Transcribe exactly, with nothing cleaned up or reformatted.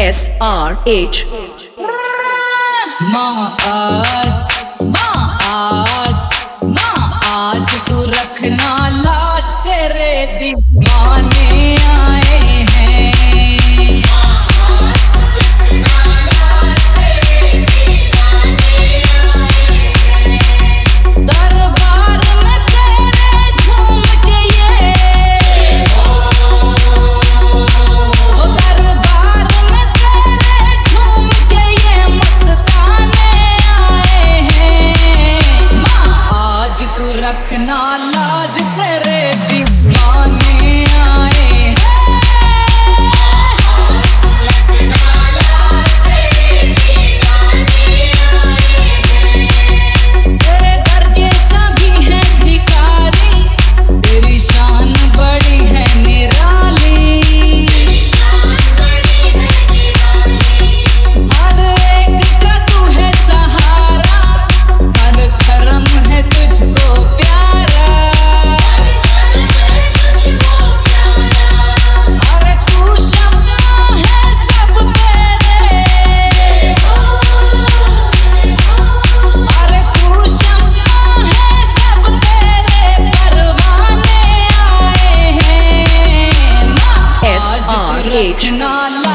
S R H माँ आज, माँ आज, माँ आज तू रखना लाज, तेरे दीवाने आए हैं। दरबार में तेरे झूम के ये, दरबार में तेरे झूम के ये मस्ताने आए हैं। माँ आज तू रखना लाज, तेरे दीवाने आए हैं। तेरे घर के सभी हैं भिखारी, तेरी शान बड़ी है निराली। हर एक का तू है सहारा, हर धर्म है तुझको प्यारा। अरे तू शम्मा है सब तेरे, अरे तू शम्मा है सब तेरे, परवाने आए हैं। माँ S आज R तू H रखना